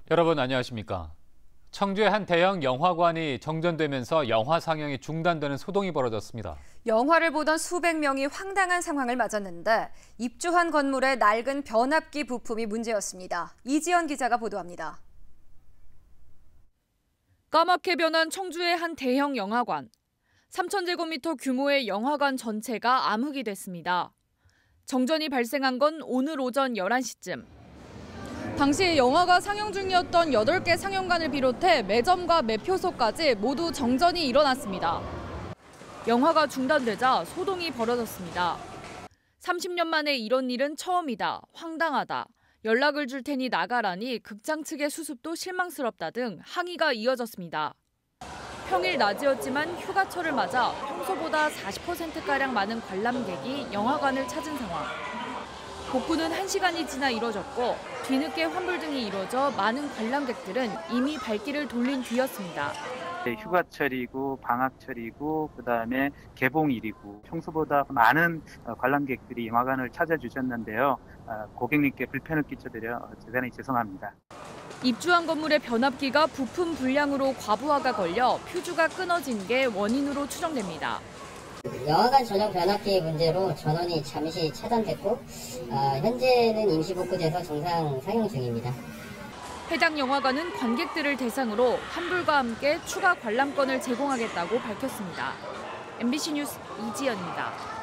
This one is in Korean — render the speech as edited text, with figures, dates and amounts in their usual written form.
여러분 안녕하십니까? 청주의 한 대형 영화관이 정전되면서 영화 상영이 중단되는 소동이 벌어졌습니다. 영화를 보던 수백 명이 황당한 상황을 맞았는데 입주한 건물의 낡은 변압기 부품이 문제였습니다. 이지연 기자가 보도합니다. 까맣게 변한 청주의 한 대형 영화관. 3,000제곱미터 규모의 영화관 전체가 암흑이 됐습니다. 정전이 발생한 건 오늘 오전 11시쯤. 당시 영화가 상영 중이었던 8개 상영관을 비롯해 매점과 매표소까지 모두 정전이 일어났습니다. 영화가 중단되자 소동이 벌어졌습니다. 30년 만에 이런 일은 처음이다, 황당하다, 연락을 줄 테니 나가라니 극장 측의 수습도 실망스럽다 등 항의가 이어졌습니다. 평일 낮이었지만 휴가철을 맞아 평소보다 40%가량 많은 관람객이 영화관을 찾은 상황. 복구는 1시간이 지나 이뤄졌고 뒤늦게 환불 등이 이뤄져 많은 관람객들은 이미 발길을 돌린 뒤였습니다. 휴가철이고 방학철이고 그다음에 개봉일이고 평소보다 많은 관람객들이 영화관을 찾아주셨는데요. 고객님께 불편을 끼쳐드려 대단히 죄송합니다. 입주한 건물의 변압기가 부품 불량으로 과부하가 걸려 퓨즈가 끊어진 게 원인으로 추정됩니다. 영화관 전용 변압기 문제로 전원이 잠시 차단됐고 현재는 임시 복구돼서 정상 상영 중입니다. 해당 영화관은 관객들을 대상으로 환불과 함께 추가 관람권을 제공하겠다고 밝혔습니다. MBC 뉴스 이지연입니다.